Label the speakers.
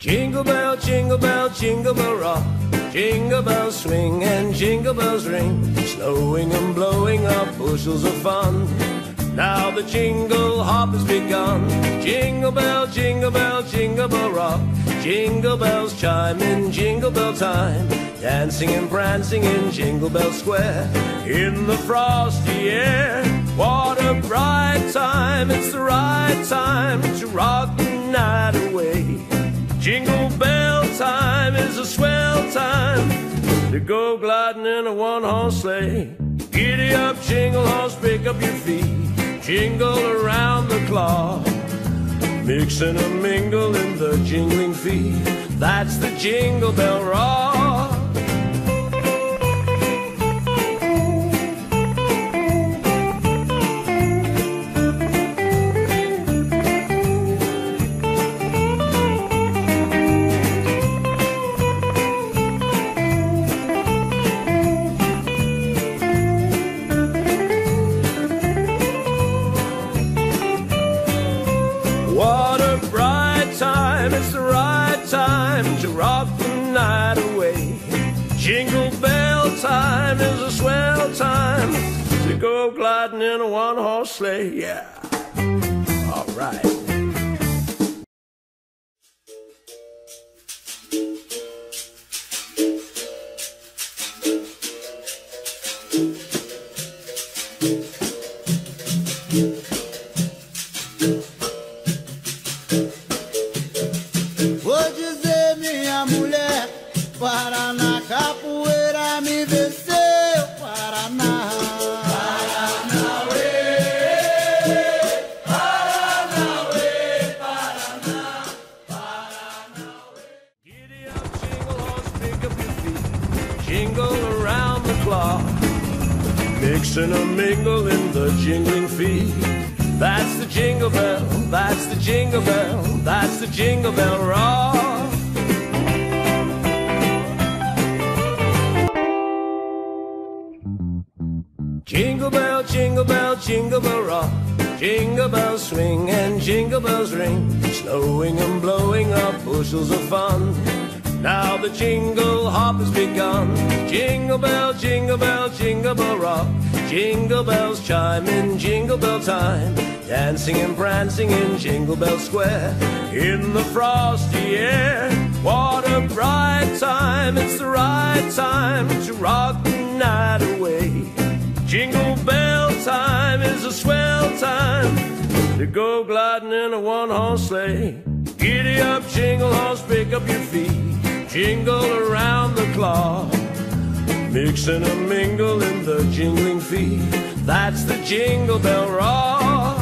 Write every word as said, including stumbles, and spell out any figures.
Speaker 1: Jingle bell, jingle bell, jingle bell rock. Jingle bells swing and jingle bells ring, snowing and blowing up bushels of fun. Now the jingle hop has begun. Jingle bell, jingle bell, jingle bell rock. Jingle bells chime in jingle bell time, dancing and prancing in Jingle Bell Square. In the frosty air, what a bright time. It's the right time to rock the night away. Jingle bell time is a swell time to go gliding in a one-horse sleigh. Giddy up, jingle horse, pick up your feet, jingle around the clock, mix and a mingle in the jingling feet. That's the Jingle Bell Rock. What a bright time, it's the right time to rock the night away. Jingle bell time is a swell time to go gliding in a one-horse sleigh, yeah. All right.
Speaker 2: Vou dizer, minha mulher, Paraná, capoeira me venceu, Paraná. Paranauê, Paranauê, Paraná, Paranauê.
Speaker 1: Giddy up, jingle horse, pick up your feet, jingle around the clock, mix and a mingle in the jingling feet. That's the Jingle Bell, that's the Jingle Bell, that's the Jingle Bell Rock. Jingle bell, jingle bell, jingle bell rock. Jingle bells swing and jingle bells ring, snowing and blowing up bushels of fun. Now the jingle hop has begun. Jingle bell, jingle bell, jingle bell rock. Jingle bells chime in jingle bell time, dancing and prancing in Jingle Bell Square. In the frosty air, what a bright time. It's the right time to rock the night away. Jingle bell time is a swell time to go gliding in a one-horse sleigh. Giddy up, jingle horse, pick up your feet, jingle around the clock, mix and a mingle in the jingling feet. That's the Jingle Bell Rock.